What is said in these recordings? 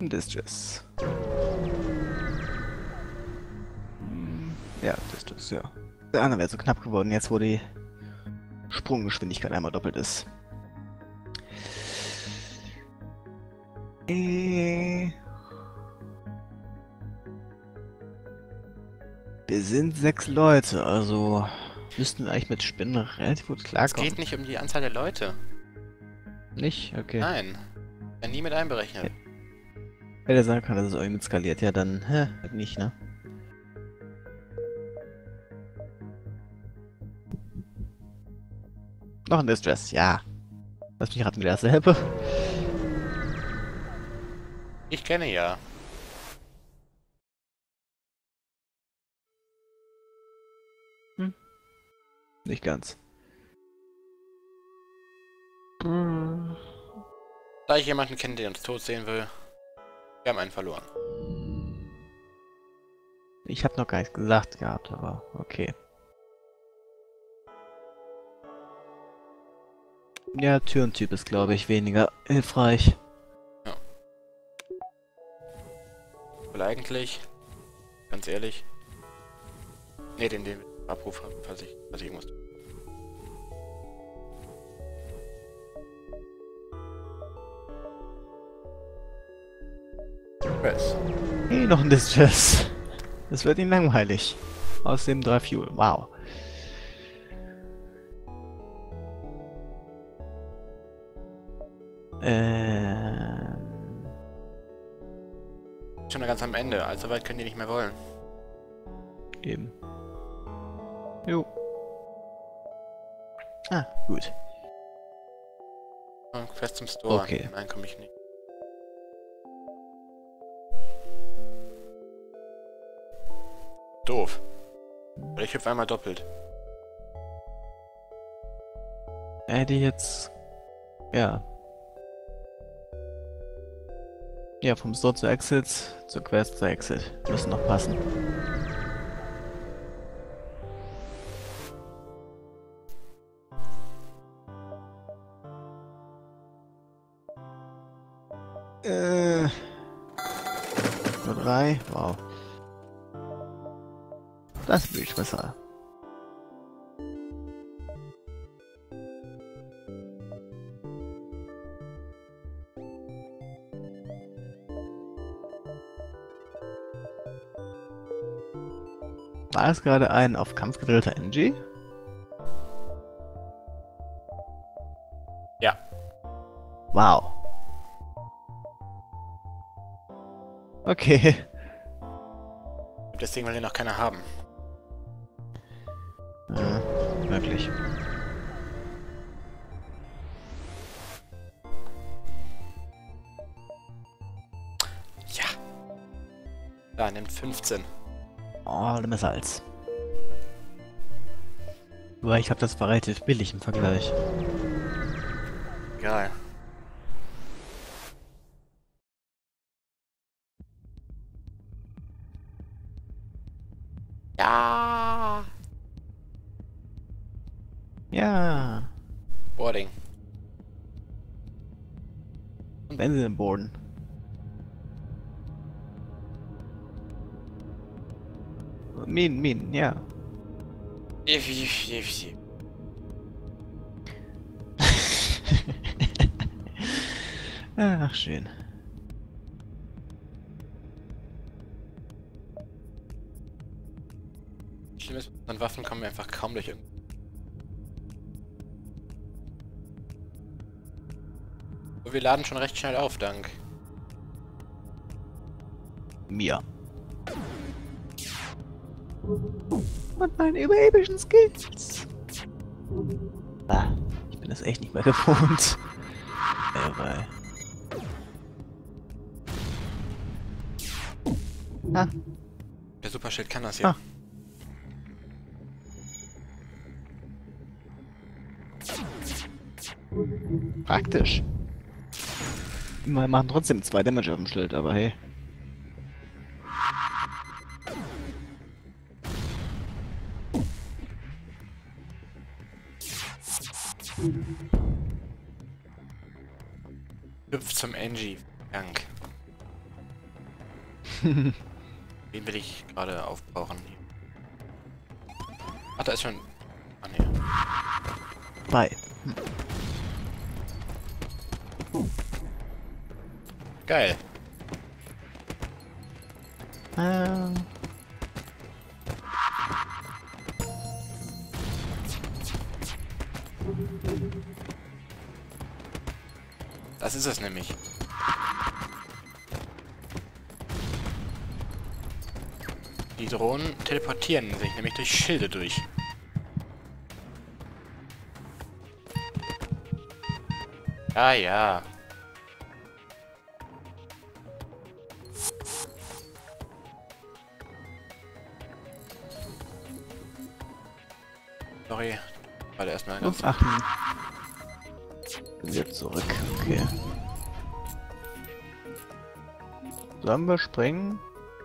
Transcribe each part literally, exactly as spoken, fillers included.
Distress. Hm, ja, Distress, ja. Der andere wäre so knapp geworden, jetzt wo die Sprunggeschwindigkeit einmal doppelt ist. Äh, Wir sind sechs Leute, also müssten wir eigentlich mit Spinnen relativ gut Es klarkommen. geht nicht um die Anzahl der Leute. Nicht? Okay. Nein. Ja, nie mit einberechnet. Hätte sagen können, dass es irgendwie mit skaliert. Ja, dann, hä, halt nicht, ne? Noch ein Distress, ja. Lass mich raten, wieder dasselbe. Ich kenne ja. Hm. Nicht ganz. Hm. Da ich jemanden kenne, der uns tot sehen will, wir haben einen verloren. Ich habe noch gar nichts gesagt gehabt, aber okay. Ja, Türentyp ist, glaube ich, weniger hilfreich. Ja. Weil eigentlich, ganz ehrlich, ne, den, den Abruf, falls ich, falls ich muss. Press. Hey, noch ein Distress. Das wird ihm langweilig. Außerdem drei Fuel. Wow. Ähm. Schon ganz am Ende, allzu weit können die nicht mehr wollen. Eben. Jo. Ah, gut. Und Quest zum Store. Okay. Nein, komme ich nicht. Doof. Weil ich hüpfe einmal doppelt. Hätte ich jetzt... Ja. Ja, vom Store zu Exit zur Quest zu Exit. Müssen noch passen. Äh... Nur drei? Wow. Das will ich besser. War es gerade ein auf Kampf gedrillter N G? Ja. Wow. Okay. Deswegen will den noch keiner haben. Ja, wirklich. Ja. Da, nimmt fünfzehn. Oh, mehr Salz. Aber ich glaube, das war relativ billig im Vergleich. Egal. Ja. Ja. Boarding. Wenn sie den Boden. Minen, Minen, ja. Ach, schön. Schlimm ist, an Waffen kommen wir einfach kaum durch irgend. So, wir laden schon recht schnell auf, dank. Mir. Und meine überebischen Skills. Ah, ich bin das echt nicht mehr gewohnt. Irre. Ah, Der Superschild kann das ja. Ah. praktisch. Wir machen trotzdem zwei Damage auf dem Schild, aber hey. Hüpf zum Engie. Dank. Den will ich gerade aufbrauchen. Ach, da ist schon... Ah, ne. Bei. Hm. Geil. Ähm. Das ist es nämlich. Die Drohnen teleportieren sich nämlich durch Schilde durch. Ah ja. Sorry. Warte erstmal ganz. Auf achten. Sind wir zurück. Okay. Sollen wir springen?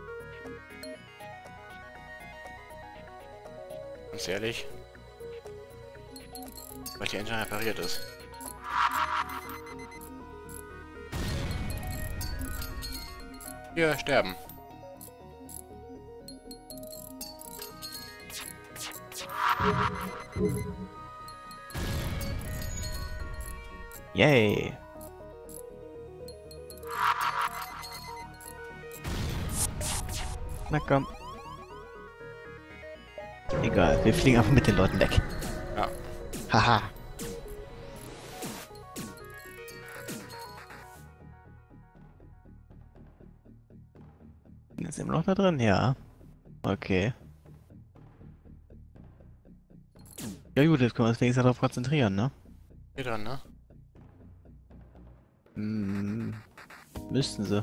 Ganz ehrlich. Weil die Engine repariert ist. Wir sterben. Yay. Na komm. Egal, wir fliegen einfach mit den Leuten weg. Ja. Haha. Ist immer noch da drin? Ja. Okay. Ja gut, jetzt können wir uns wenigstens darauf konzentrieren, ne? Hier dran, ne? Hm, müssten sie.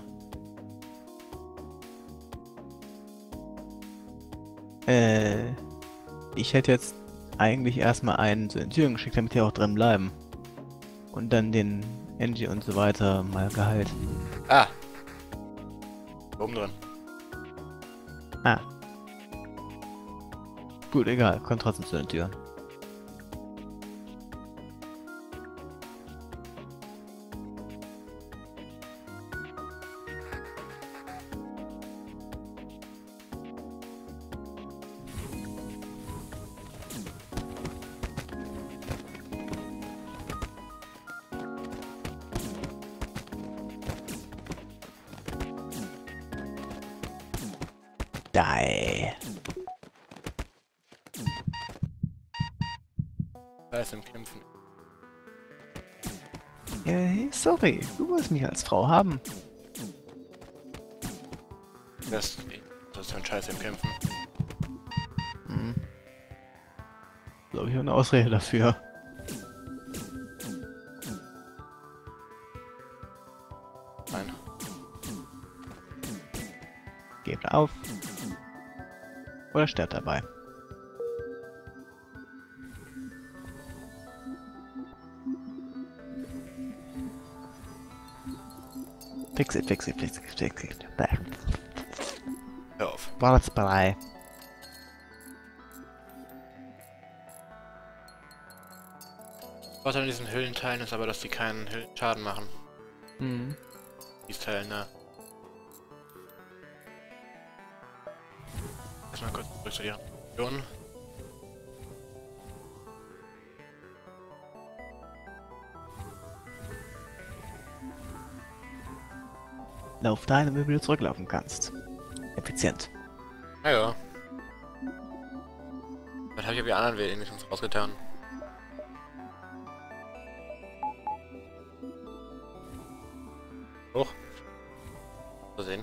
Äh, ich hätte jetzt eigentlich erstmal einen zu den Türen geschickt, damit die auch drin bleiben. Und dann den Engie und so weiter mal geheilt. Ah! Oben drin. Ah. Gut, egal, kommt trotzdem zu den Türen. Die. Da ist im Kämpfen. Äh, sorry, du wolltest mich als Frau haben. Das, das ist so ein Scheiß im Kämpfen. Hm. Glaube ich, eine Ausrede dafür. Nein. Gebt auf. Oder sterbt dabei. Fix it, fix it, fix it, fix it. Bäh. Hör auf. War das bei? Was an diesen Höhlenteilen ist aber, dass die keinen Höhlen Schaden machen. Mhm. Die Teile, ne? Erstmal kurz zurück zu ihren Regionen. Lauf dahin, damit du wieder zurücklaufen kannst. Effizient. Ja, ja. Dann habe ich aber die anderen wenigstens rausgetan. Hoch. So sehen.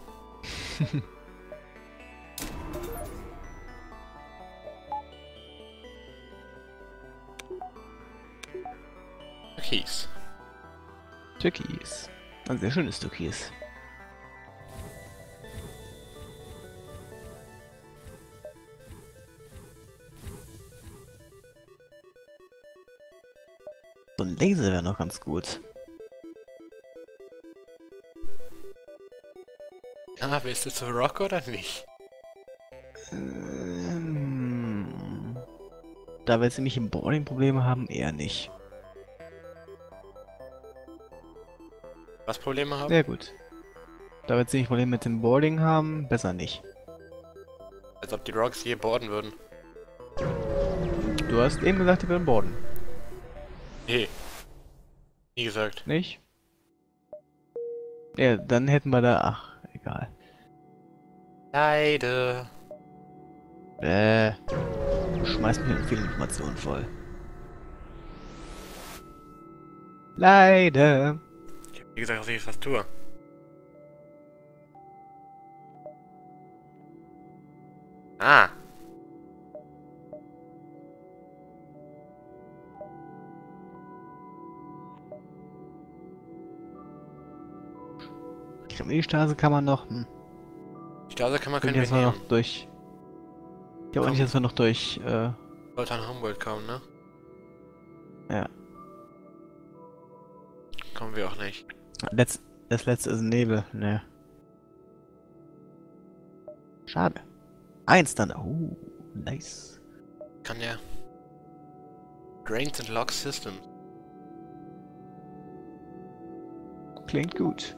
Türkis. Türkis. Ein sehr schönes Türkis. So ein Laser wäre noch ganz gut. Ah, willst du zu Rock oder nicht? Ähm, da wir ziemlich im Boarding-Probleme haben, eher nicht. Was Probleme haben? Sehr gut. Da wir jetzt nicht Probleme mit dem Boarding haben, besser nicht. Als ob die Rocks je boarden würden. Du hast eben gesagt, die würden boarden. Nee. Nie gesagt. Nicht? Ja, dann hätten wir da... Ach, egal. Leider. Äh, du schmeißt mir viele Informationen voll. Leider. Ich hab nie gesagt, dass ich was tue. Ah. Kriminologie-Straße kann man noch... Hm. Die Straße kann man Können können jetzt wir mal nehmen. noch durch... Ich glaube nicht, dass wir noch durch... Äh, Sollte an Humboldt kommen, ne? ja. Kommen wir auch nicht. Letz, das letzte ist Nebel. Ne. Schade. Eins dann. Oh, nice. Kann der... Drains and Lock Systems. Klingt gut.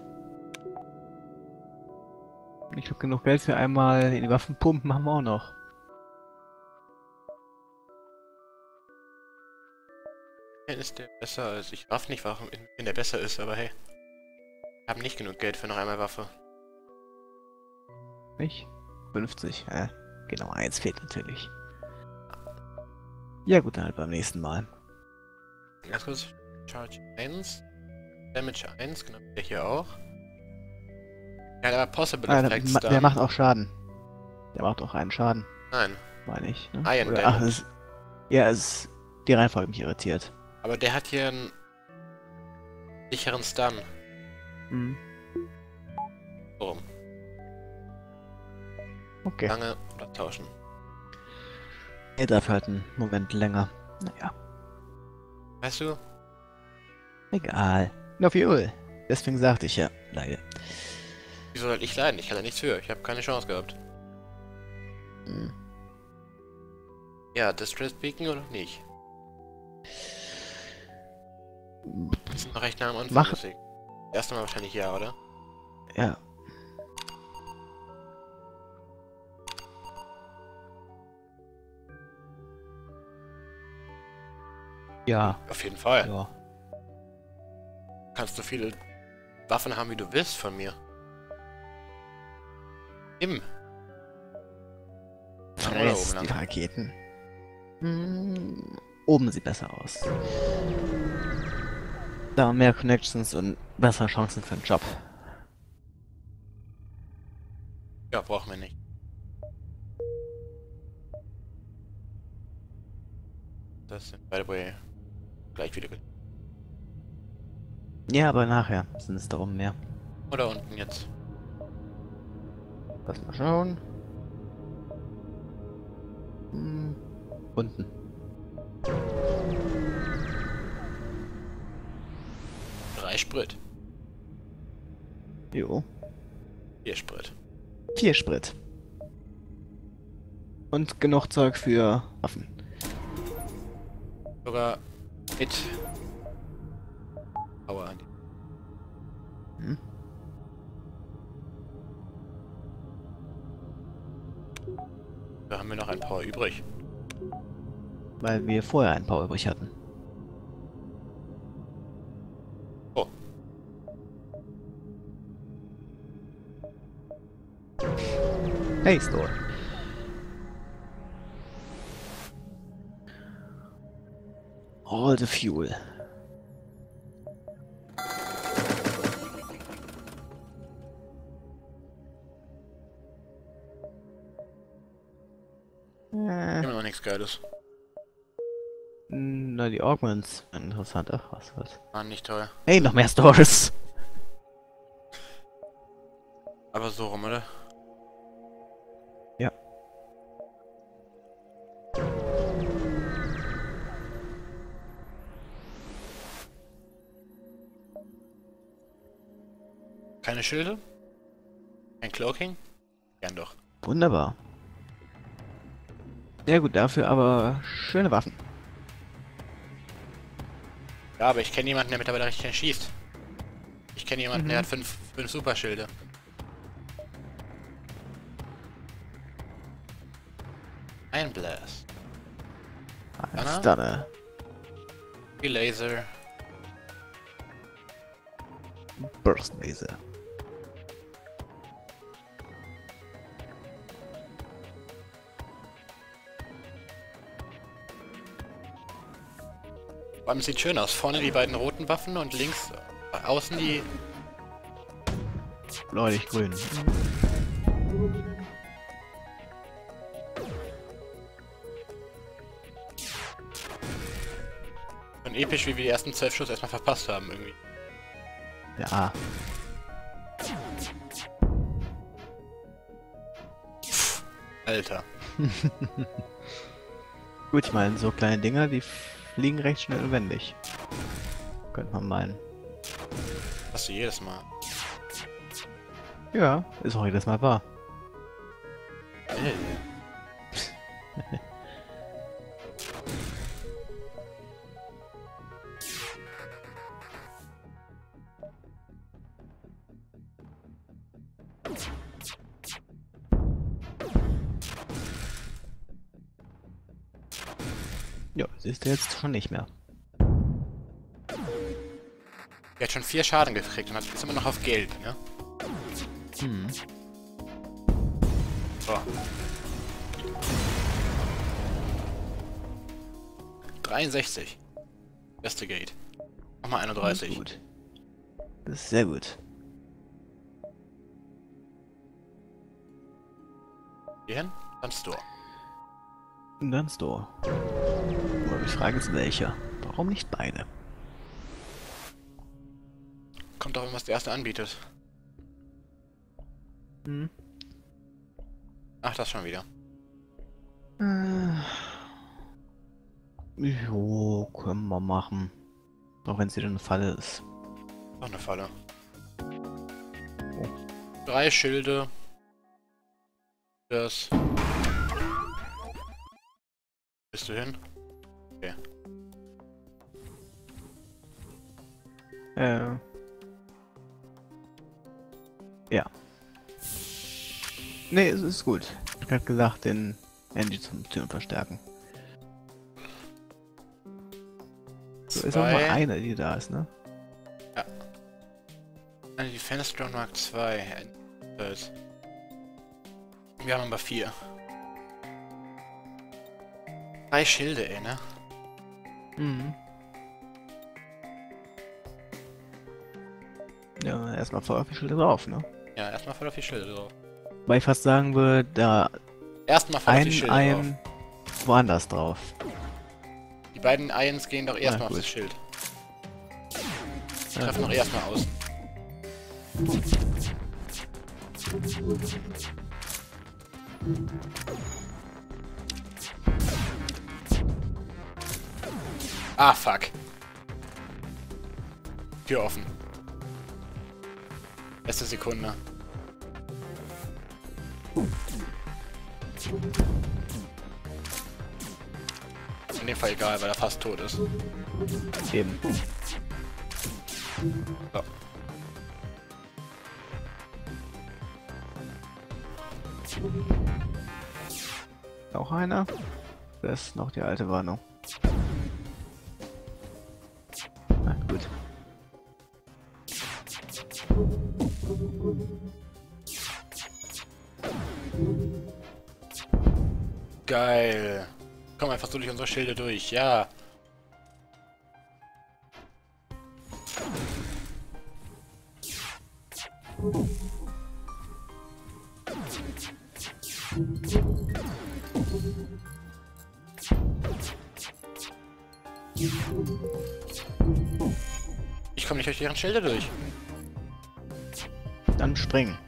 Ich glaube, genug Geld für einmal in die Waffen pumpen haben wir auch noch. Ist der besser als ich? Darf nicht warum, wenn der besser ist, aber hey. Wir haben nicht genug Geld für noch einmal Waffe. Nicht? fünfzig. Ja, genau, eins fehlt natürlich. Ja gut, dann halt beim nächsten Mal. Ganz kurz. Charge eins. Damage eins, genau. Der hier auch. Ja, aber Possible Ah, der, Effects ma- dann. der macht auch Schaden. Der macht auch einen Schaden, Nein. meine ich. Ne? Iron Oder, ach, Damage. es, ja, es ist die Reihenfolge mich irritiert. Aber der hat hier einen sicheren Stun. Hm. So rum. Okay. Lange oder tauschen. Er darf halt einen Moment länger. Naja, Weißt du? egal. No fuel. Deswegen sagte ich ja, leider. Wieso soll ich leiden? Ich kann da nichts für. Ich habe keine Chance gehabt. Hm. Ja, Distress Beacon oder nicht? Wir sind noch recht nah am Anfang. Mach- Deswegen. Erst Mal wahrscheinlich ja, oder? Ja. Ja. Auf jeden Fall. Ja. Kannst du viele Waffen haben, wie du willst von mir. Im. Oder oben Fress die lang. Raketen. Hm, oben sieht besser aus. Da haben mehr Connections und bessere Chancen für den Job. Ja, brauchen wir nicht. Das sind, by the way, gleich wieder. ge- Ja, aber nachher sind es darum mehr. Oder unten jetzt. Lass mal schauen. Hm, unten. Drei Sprit. Jo. Vier Sprit. Vier Sprit. Und genug Zeug für Waffen. Sogar mit Power. Hm? Da haben wir noch ein Power übrig. Weil wir vorher ein paar übrig hatten. Oh. Hey, Store. All the fuel. Äh, Immer noch nichts Geiles. na, die Augments. Interessant. Ach, was was. Waren nicht teuer. Hey, noch mehr Stores. Aber so rum, oder? Ja. Keine Schilde? Kein Cloaking? Gern doch. Wunderbar. Sehr gut dafür, aber schöne Waffen. Ja, aber ich kenne jemanden, der mittlerweile richtig schießt. Ich kenne jemanden, der Mhm. hat fünf, fünf Superschilde. Ein Blast. Ein Stunner? Stunner. Die Laser. Burst Laser. Vor allem sieht schön aus. Vorne die beiden roten Waffen und links äh, außen die... Bläulich grün. Und episch, wie wir die ersten zwölf Schuss erstmal verpasst haben irgendwie. Ja. Alter. Gut, ich meine, so kleine Dinger, die fliegen recht schnell und wendig. Könnte man meinen. Hast du jedes Mal. Ja, ist auch jedes Mal wahr. Ey. Ja, siehst du jetzt schon nicht mehr. Er hat schon vier Schaden gekriegt und hat jetzt immer noch auf Gelb, ne? Hm. So. dreiundsechzig. Beste Gate. Nochmal einunddreißig. Gut. Das ist sehr gut. Hierhin? Dann Store. Und dann Store. Aber die Frage ist welcher. Warum nicht beide? Kommt doch an, was der erste anbietet. Hm. Ach, das schon wieder. Äh. Jo, können wir machen. Auch wenn es wieder eine Falle ist. Noch eine Falle. Oh. Drei Schilde. Das. Bist du hin? Okay. Äh. Ja. Nee, es ist gut. Ich hab grad gesagt, den Engine zum Türen verstärken. So, ist auch nur Zwei. eine, die da ist, ne? Eine Defense Drone Mark zwei. Wir haben aber vier. Drei Schilde, ey, ne? Mhm. Ja, erstmal voll auf die Schilder drauf, ne? Ja, erstmal voll auf die Schilde drauf. Weil ich fast sagen würde, da Erstmal voll auf die ein Schilde Ein woanders drauf. drauf. Die beiden Ions gehen doch erstmal Ah, auf gut. das Schild. Die Ja. treffen doch erstmal außen. Ah, fuck. Tür offen. Letzte Sekunde. In dem Fall egal, weil er fast tot ist. Eben. So. Auch einer. Das ist noch die alte Warnung. Na gut. Geil. Komm einfach so durch unsere Schilde durch, ja. Ich komme nicht durch deren Schilde durch. Dann springen.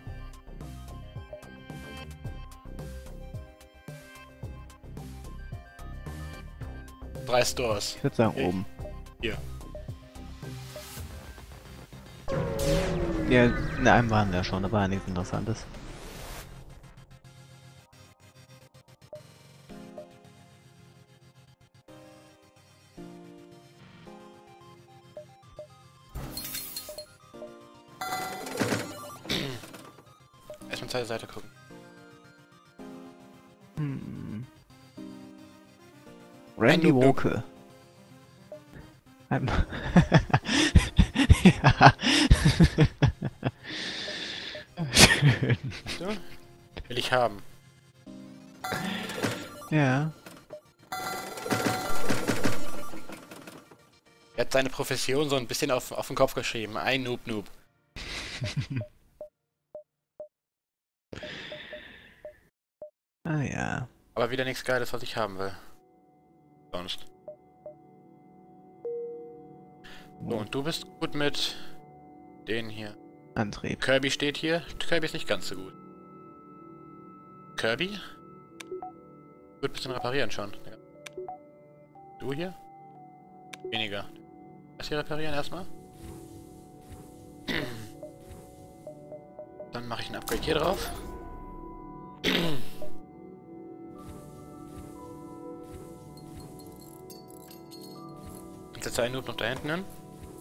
Drei Stores. Ich würde sagen Okay. oben. Hier. Ja, in einem waren wir schon, da war ja nichts Interessantes. Erstmal zur Seite gucken. Hm. Randy Ein Noob, Noob. Walker. Ein ja. Schön. So. Will ich haben. Ja. Er hat seine Profession so ein bisschen auf, auf den Kopf geschrieben. Ein Noob Noob. Ah ja. Aber wieder nichts Geiles, was ich haben will. Sonst. So, und du bist gut mit den hier. Antrieb. Kirby steht hier. Kirby ist nicht ganz so gut. Kirby? Wird ein bisschen reparieren schon. Du hier? Weniger. Das hier reparieren erstmal. Dann mache ich ein Upgrade hier drauf. Und setze einen Noob noch da hinten hin.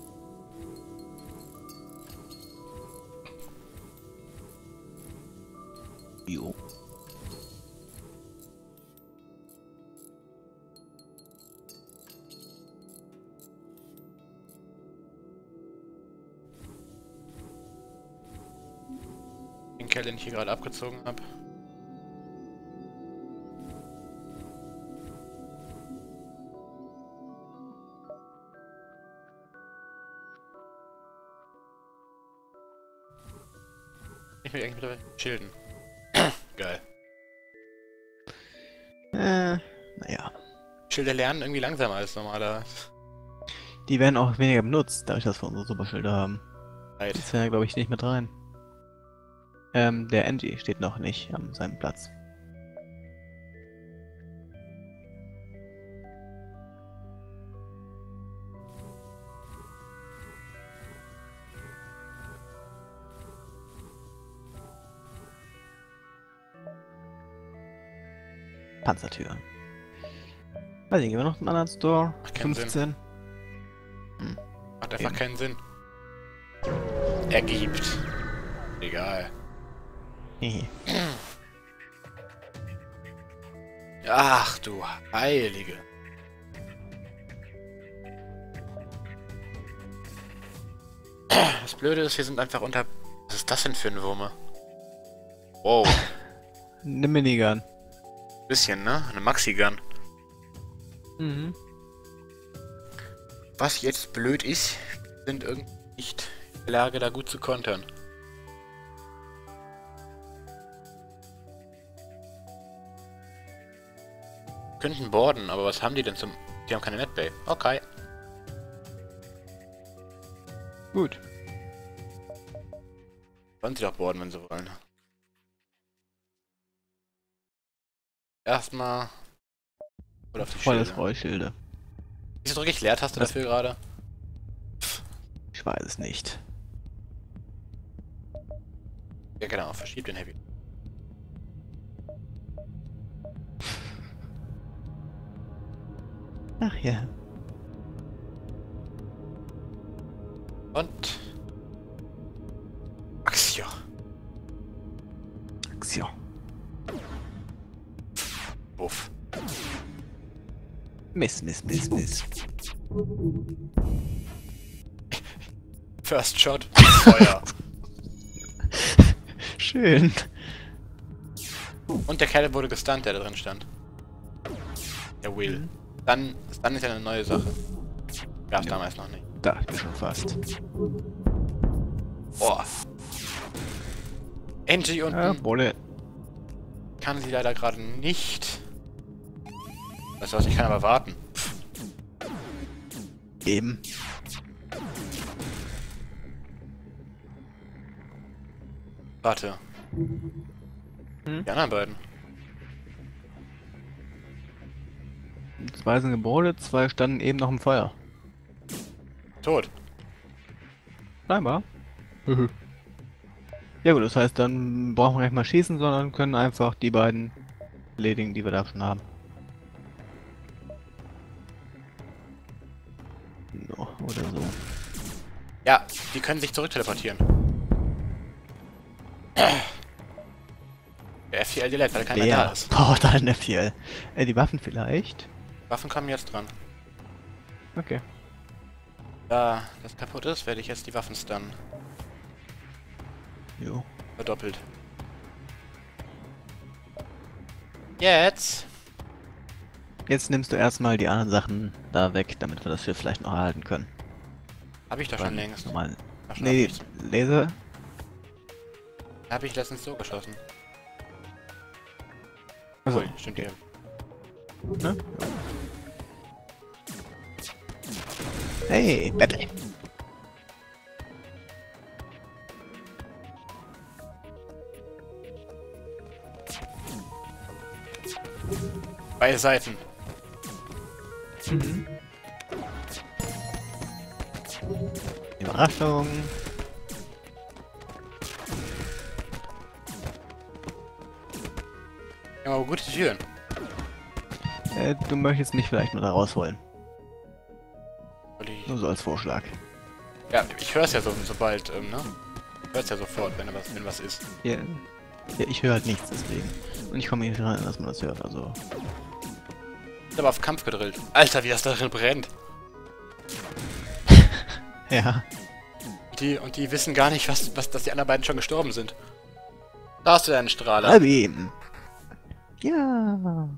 Jo. Den Kerl, den ich hier gerade abgezogen habe. Ich will eigentlich wieder schilden. Geil. Äh, naja. Schilder lernen irgendwie langsamer als normaler. Die werden auch weniger benutzt, dadurch, dass wir unsere Superschilder haben. Zeit. Die zählen, glaube ich, nicht mit rein. Ähm, der Angie steht noch nicht an seinem Platz. Panzertür. Weiß nicht, gehen wir noch einen anderen Store? Macht keinen fünfzehn. Macht einfach Eben. keinen Sinn. Ergibt. Egal. Hehe. Ach du Heilige. Das Blöde ist, wir sind einfach unter... Was ist das denn für ein Wumme? Wow. Eine Minigun. Bisschen, ne? Eine Maxi-Gun. Mhm. Was jetzt blöd ist, sind irgendwie nicht in der Lage, da gut zu kontern. Könnten boarden, aber was haben die denn zum... Die haben keine Netbay. Okay. Gut. Sollen sie doch boarden, wenn sie wollen. Erstmal... Oder auf die Volles Schilde. Rollschilde. Wieso drücke ich Leertaste Was? dafür gerade? Ich weiß es nicht. Ja genau, verschieb den Heavy. Ach ja. Und... Axio. Aktion. Uff. Miss, miss, miss, miss. First Shot. Feuer. Schön. Und der Kerl wurde gestunt, der da drin stand. Der Will. Mhm. Dann, dann ist ja eine neue Sache. Gab's Ja. damals noch nicht. Dachte ich mir schon fast. Boah. Angie unten Ja, Bolle. kann sie leider gerade nicht. Weißt du was, ich kann aber warten. Eben. Warte. Hm? Die anderen beiden. Zwei sind gebordet, zwei standen eben noch im Feuer. Tot. Scheinbar. Ja gut, das heißt, dann brauchen wir nicht mal schießen, sondern können einfach die beiden erledigen, die wir da schon haben. No, oder so. Ja, die können sich zurück teleportieren. Der F vier L Delete, weil keiner da Der ist. braucht einen F vier L. Äh, die Waffen vielleicht? Waffen kommen jetzt dran. Okay. Da das kaputt ist, werde ich jetzt die Waffen stunnen. Jo. Verdoppelt. Jetzt! Jetzt nimmst du erstmal die anderen Sachen da weg, damit wir das Schiff vielleicht noch erhalten können. Hab ich doch schon längst. Normal. Ach, schon Nee, hab ich's. Laser. Hab ich letztens so geschossen. Also, Cool, stimmt hier. ne? Hey, Battle. Beide Seiten. Mhm. Überraschung. Ja, aber gute Türen. Äh, du möchtest mich vielleicht nur da rausholen. Weil ich- Nur so als Vorschlag. Ja, ich hör's ja so, sobald, ähm, ne? Ich hör's ja sofort, wenn was, wenn was ist. Ja, ja ich höre halt nichts deswegen. Und ich komme nicht rein, dass man das hört, also. Ich aber auf Kampf gedrillt. Alter, wie das da drin brennt. Ja. Die, und die wissen gar nicht, was, was, dass die anderen beiden schon gestorben sind. Da hast du deinen Strahler. Halb eben. Ja.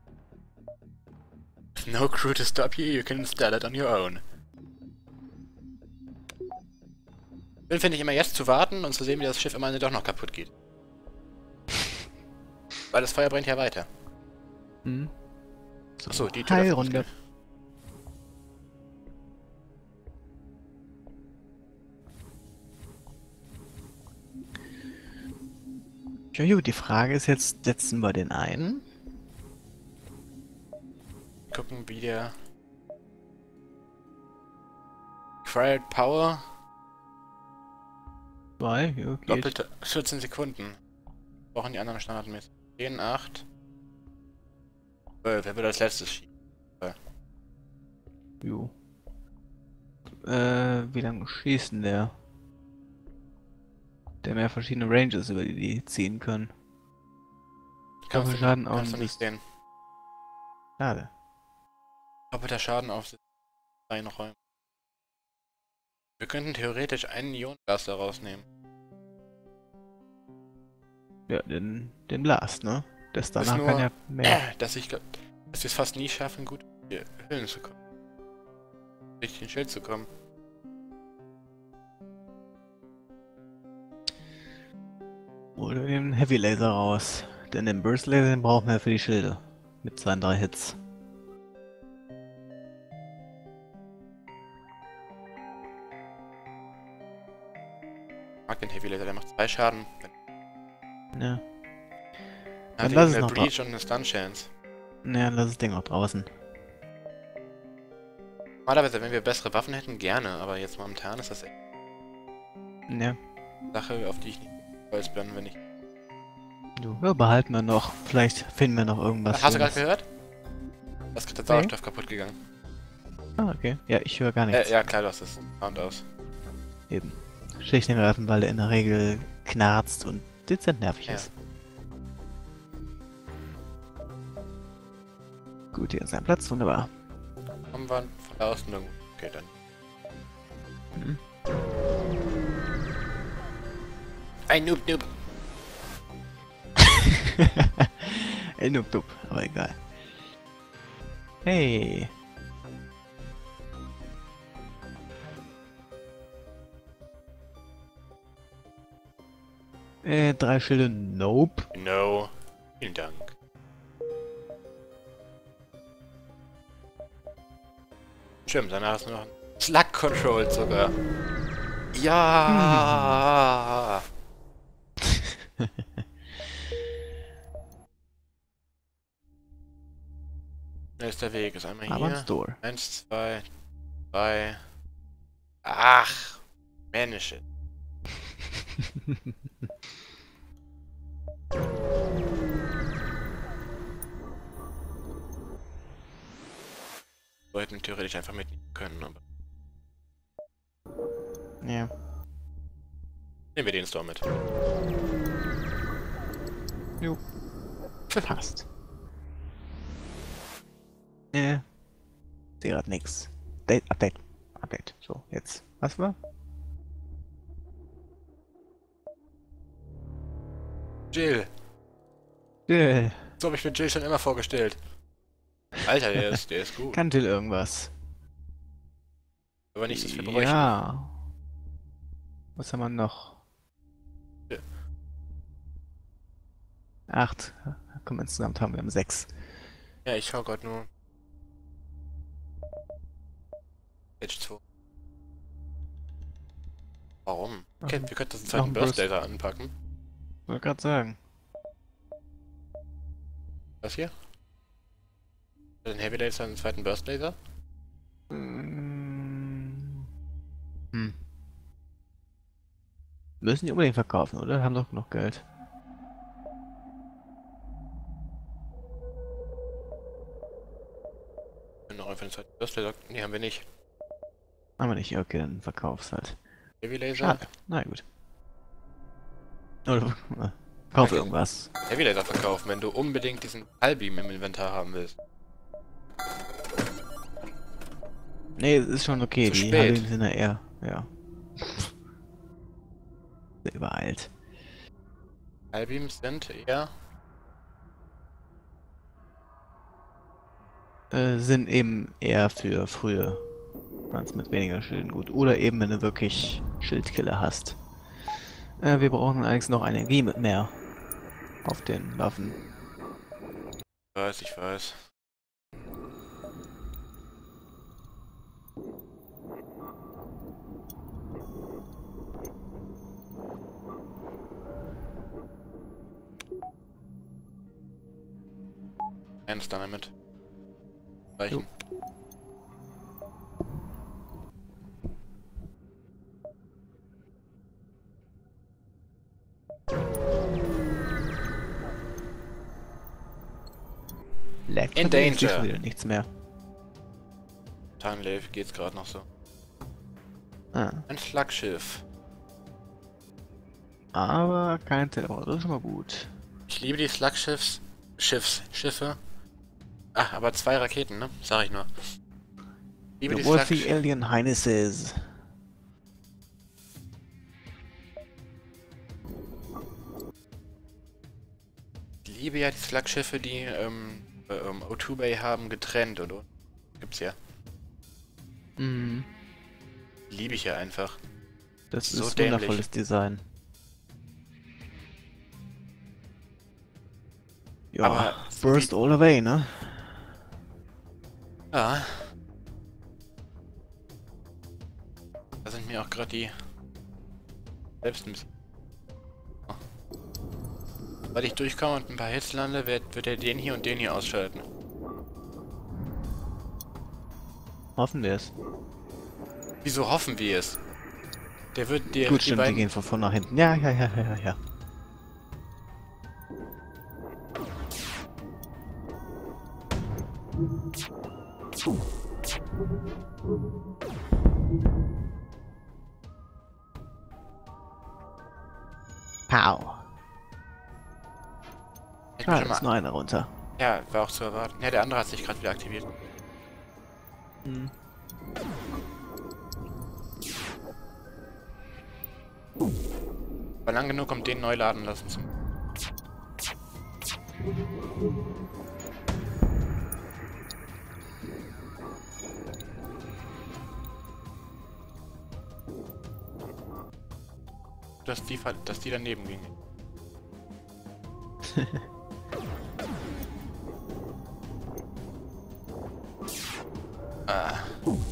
No crew to stop you, you can install it on your own. Schön finde ich immer jetzt zu warten und zu sehen, wie das Schiff am Ende doch noch kaputt geht. Weil das Feuer brennt ja weiter. Hm. Achso, die Tür. Heilrunde. öffnet. Ja gut, die Frage ist jetzt, setzen wir den ein? Gucken, wie der... Quiet Power. Zwei, ja, geht. Doppelte vierzehn Sekunden. Brauchen die anderen standardmäßig. zehn, acht. zwölf, wer wird als letztes schießen? Jo. Äh, wie lange schießt denn der? Der mehr verschiedene Ranges, über die die ziehen können. Kannst du, Schaden kannst du auf- nicht sehen. Schade. Doppelter Schaden auf freien Räumen. Wir könnten theoretisch einen Ionengas da rausnehmen. Ja, den, den Blast, ne? Das Ist danach nur- kann ja mehr. Äh, dass ich glaub, dass wir es fast nie schaffen, gut in die Höhlen zu kommen. Richtig in den Schild zu kommen. Hol den Heavy Laser raus. Denn den Burst Laser den brauchen wir für die Schilde. Mit seinen drei Hits. Ich mag den Heavy Laser, der macht zwei Schaden. Ja. Dann lass es eine noch Breach und eine Stun Chance. Ja, lass das Ding auch draußen. Normalerweise, wenn wir bessere Waffen hätten, gerne, aber jetzt momentan ist das echt Ja. eine Sache, auf die ich nicht stolz bin, wenn ich... Du, ja, behalten wir noch. Vielleicht finden wir noch irgendwas. Hast du gerade Schönes. gehört? Da ist gerade der Sauerstoff kaputt gegangen. Ah, okay. Ja, ich höre gar nichts. Äh, ja klar, du hast das Sound aus. Eben. Schlicht und ergreifend, weil der in der Regel knarzt und dezent nervig Ja. ist. Gut, hier ist ein Platz, wunderbar. Kommen wir von da außen irgendwo. Okay, dann. Mhm. Ein Noob Noob. Ey, nup, nup, aber egal. Hey. Äh, drei Schilde, nope. No. Vielen Dank. Stimmt, danach ist nur noch ein Slug Control sogar. Ja. Da ist der Weg, ist einmal Aber ein hier. Store. Eins, zwei, drei. Ach, Mensch. Wir hätten theoretisch einfach mitnehmen können, aber Ja. nehmen wir den Store mit. Jo. Passt. Nee, sehe grad nix. Date, Update, Update. So, jetzt. Was war? Jill. Jill. So habe ich mir Jill schon immer vorgestellt. Alter, der ist, der ist gut. Kann Jill irgendwas? Aber nicht, dass wir bräuchten. Ja. Was haben wir noch? Ja. Acht. Komm, insgesamt haben wir haben sechs. Ja, ich schau gerade nur. Page zwei. Warum? Okay, wir könnten das einen Noch zweiten ein Burst Burst. Laser anpacken. Wollte gerade sagen. Was hier? Den Heavy Laser einen zweiten Burst Laser? Mm. Hm. Müssen die unbedingt verkaufen, oder? Haben doch genug Geld. Wir können noch einfach einen zweiten Burst Laser. Nee, haben wir nicht. Haben wir nicht. Okay, dann verkauf's halt. Heavy Laser? Schade. Na gut. Oder äh, kauf Okay. irgendwas. Heavy Laser verkaufen, wenn du unbedingt diesen Hallbeam im Inventar haben willst. Nee, es ist schon okay. Zu Die spät. Hallen sind ja eher. Ja. Sehr übereilt. Hallbeams sind eher. Äh, sind eben eher für frühe. Ganz mit weniger Schilden gut. Oder eben, wenn du wirklich Schildkiller hast. Äh, wir brauchen allerdings noch Energie mit mehr auf den Waffen. Ich weiß, ich weiß. Eins dann damit. Reichen. Lag In von mir ist danger. schon wieder nichts mehr. Time Life geht's gerade noch so. Ah. Ein Flaggschiff. Aber kein Teleport, das ist schon mal gut. Ich liebe die Slugschiffs. Schiffs. Schiffe. Ach, aber zwei Raketen, ne? Sag ich nur. Ich liebe The die Worthy Slugschiffe. Alien Highnesses. Ich liebe ja die Slugschiffe, die ähm, ähm, O zwei Bay haben getrennt, oder? Gibt's ja. Mhm. Liebe ich ja einfach. Das So ist dämlich. wundervolles Design. Ja, Aber Burst all the way, ne? Ja. Da sind mir auch gerade die selbst ein bisschen. Oh. Weil ich durchkomme und ein paar Hits lande, wird, wird er den hier und den hier ausschalten. Hoffen wir es. Wieso hoffen wir es? Der wird dir Gut, die stimmt, die beiden. gehen von vorn nach hinten. Ja, ja, ja, ja, ja. Pow. Ich Ah, schon ist mal, nur einer runter. ja, war auch zu erwarten. Ja, der andere hat sich gerade wieder aktiviert. Hm. War lang genug, um den neu laden lassen zu. Dass die, ver- dass die daneben ging. Ah.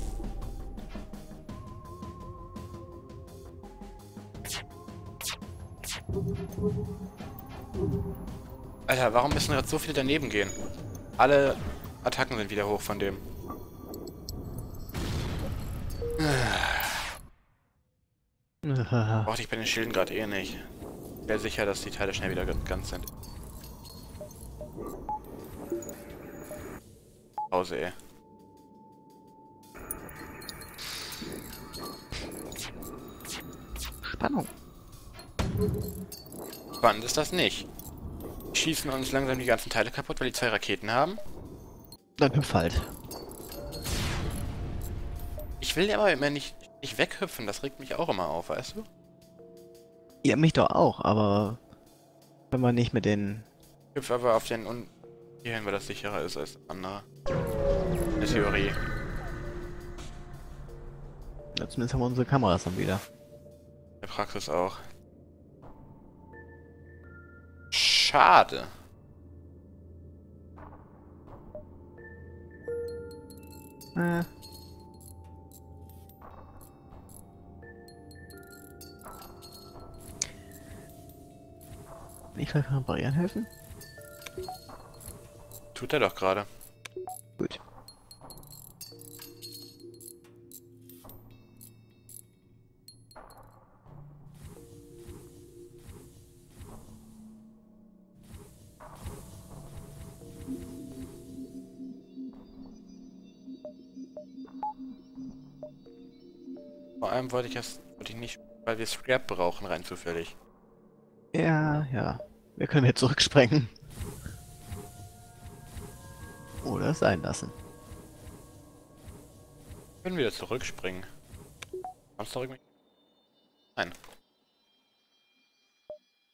Alter, warum müssen gerade so viele daneben gehen? Alle Attacken sind wieder hoch von dem. Brauchte ich bei den Schilden gerade eh nicht. Ich wäre sicher, dass die Teile schnell wieder ganz sind. Pause, ey. Spannung. Spannend ist das nicht. Die schießen uns langsam die ganzen Teile kaputt, weil die zwei Raketen haben. Dann hüpf halt. Ich will ja aber immer nicht, nicht weghüpfen, das regt mich auch immer auf, weißt du? Ja, mich doch auch, aber wenn man nicht mit den... Hüpf aber auf den und hierhin, weil das sicherer ist als das andere. Eine Theorie. Ja, zumindest haben wir unsere Kameras dann wieder. In der Praxis auch. Schade. Äh. Kann ich vielleicht reparieren helfen? Tut er doch gerade. Gut. Vor allem wollte ich das wollte ich nicht, weil wir Scrap brauchen, rein zufällig. Ja, ja. Wir können jetzt zurücksprengen. Oder es sein lassen. Können wir jetzt zurückspringen? Kannst du zurück? Nein.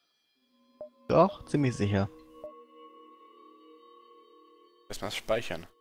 Doch, ziemlich sicher. Erstmal speichern.